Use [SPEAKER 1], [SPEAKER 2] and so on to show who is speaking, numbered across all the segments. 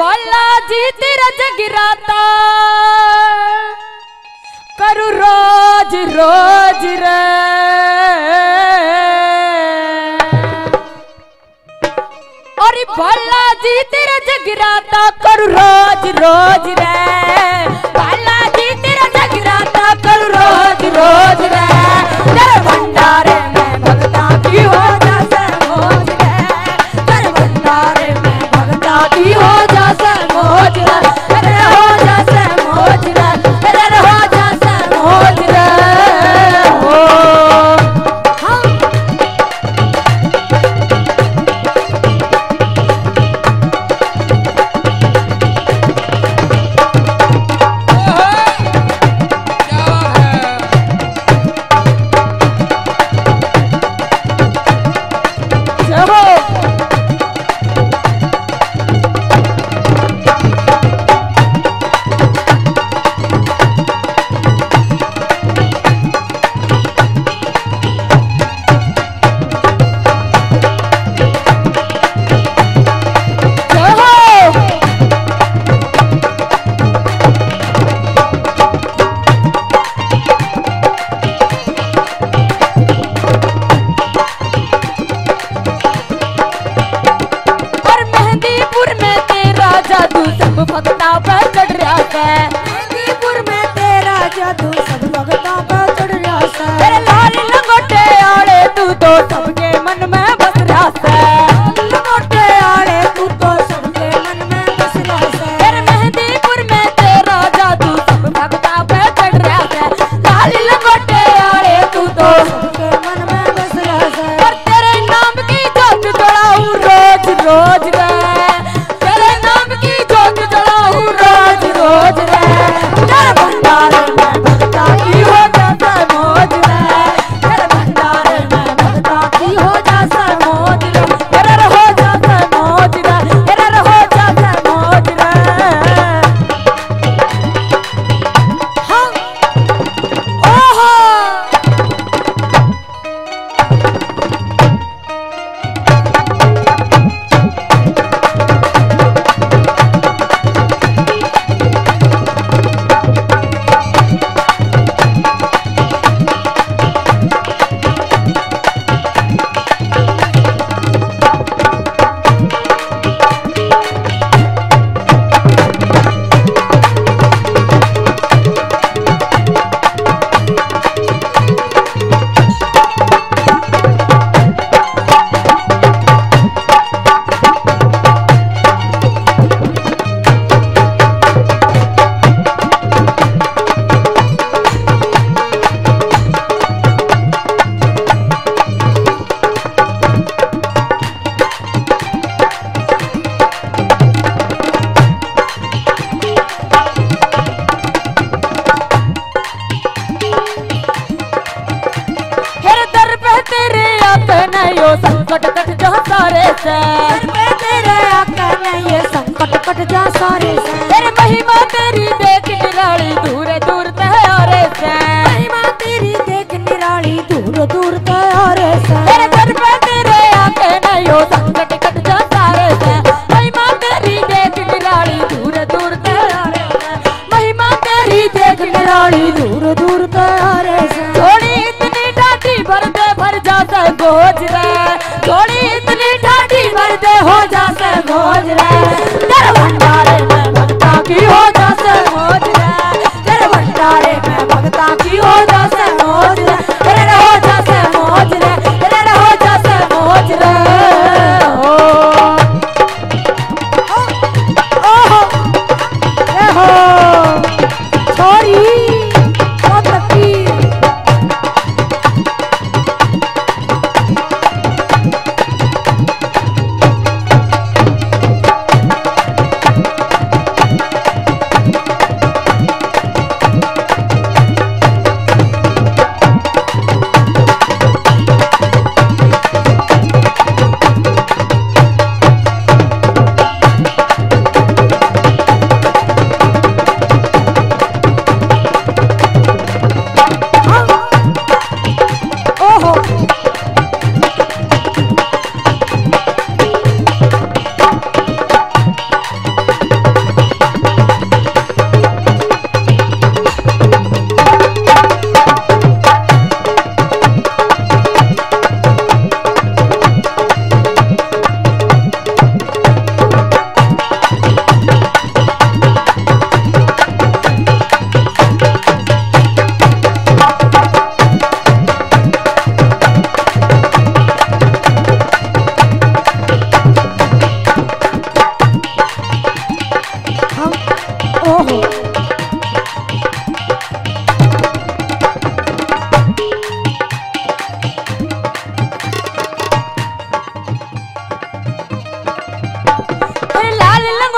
[SPEAKER 1] बालाजी तेरा जगराता करू रोज रोज रे। अरे बालाजी तेरा जगराता करू रोज रोज रे। बालाजी तेरा जगराता करू रोज रोज रे। तेरे भंडारे में भगता की हो जासे मौज रे। तेरे भंडारे में भगता की हो जासे मौज रे। अरे हो जासे मौज रे। अरे हो जासे मौज रे। हो भगता पे चढ़ रहा है। मेहंदीपुर में तेरा जादू सब भगता पे चढ़ रहा है। तेरे लाल लंगोटे आड़े तू तो सबके मन में बस रहा है। लंगोटे आड़े तू तो सबके मन में बस रहा है। तेरे मेहंदीपुर में तेरा जादू सब भगता पे चढ़ रहा है। लाल लंगोटे आड़े तू तो सबके मन में बस रहा है। और तेरे नाम की जोत जलाऊं रोज रोज रे। तेरे नाम की जोत जलाऊं रोज रोज रे। तेरे भंडारे में भगता की हो जासे मौज रे। तेरे भंडारे में भगता की हो जासे मौज रे। तेरे हो जासे मौज रे। तेरे हो जासे मौज रे। हाँ ओहो संकट कट जा सारे से। तेरे आका नहीं ये संकट कट जा सारे से। तेरे महिमा तेरी देख निराली दूर दूर तहारे से। महिमा तेरी देख निराली दूर दूर तहारे से। तेरे दर पे तेरे आके नहीं हो संकट कट जा सारे से। महिमा तेरी देख निराली दूर दूर तहारे से। महिमा तेरी देख निराली दूर दूर तहारे से। थोड़ी इतनी डाटी भर दे भर जाता गोज रे। थोड़ी इतनी ठाठी भर दे हो जासे मौज रे। तेरे भंडारे में भगता की हो जासे मौज रे। तेरे भंडारे में भगता की हो जासे मौज रे। तेरे हो जासे मौज रे। तेरे हो जासे मौज रे। ओहो हो छोरी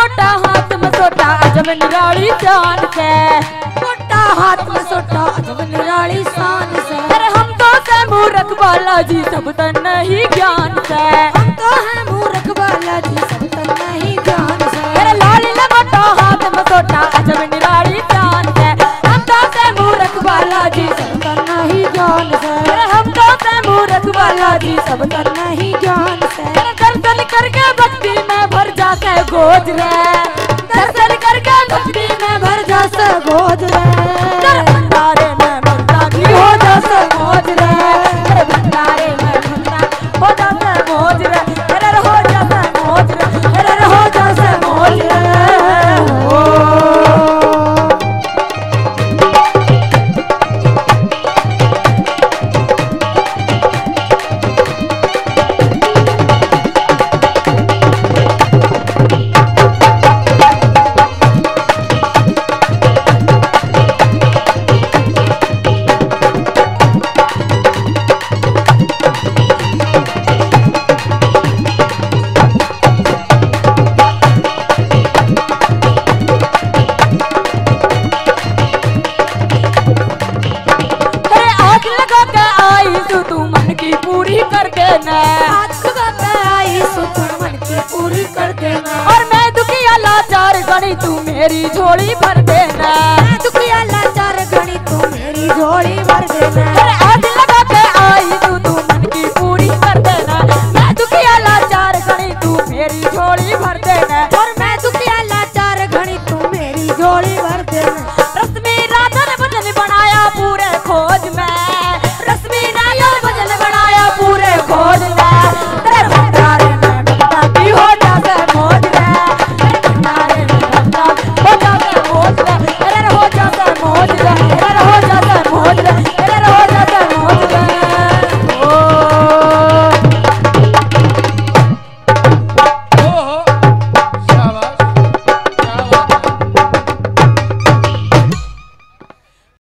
[SPEAKER 1] मोटा हाथ में सोटा अजब निराली शान से, मोटा हाथ में सोटा अजब निराली शान से। अरे हम तो है मूर्ख बालाजी सब तन नहीं ज्ञान से, हम तो है मूर्ख बालाजी सब तन नहीं ज्ञान से। अरे लाल मोटा हाथ में सोटा अजब निराली शान से, हम तो है मूर्ख बालाजी सब तन नहीं ज्ञान से। अरे हम तो है मूर्ख बालाजी सब तन नहीं ज्ञान से। दर्शन करके भक्ति में भर जाते गोद रे, दर्शन करके भक्ति में भर जाते गोद रे। भंडारे में भंडा की हो जाते मौज रे, भंडारे में भंडा हो जाते मौज रे, अरे हो जाते मौज रे, अरे हो जाते मौज रे। तू मन की पूरी कर देना, हाथ लगाकर आई सो तू मन की पूरी कर देना। और मैं दुखिया लाचार गणी तू मेरी झोली भर देना, मैं दुखिया लाचार गणी तू मेरी झोली भर देना। अरे आज